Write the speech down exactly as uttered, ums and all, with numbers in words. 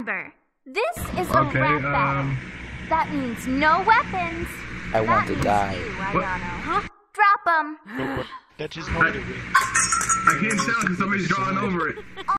Remember, this is a Okay, rap battle. um... That means no weapons. I That want to means die. you, Ayano. Huh? Drop them. That is I, not the way. I can't tell because somebody's drawing over it.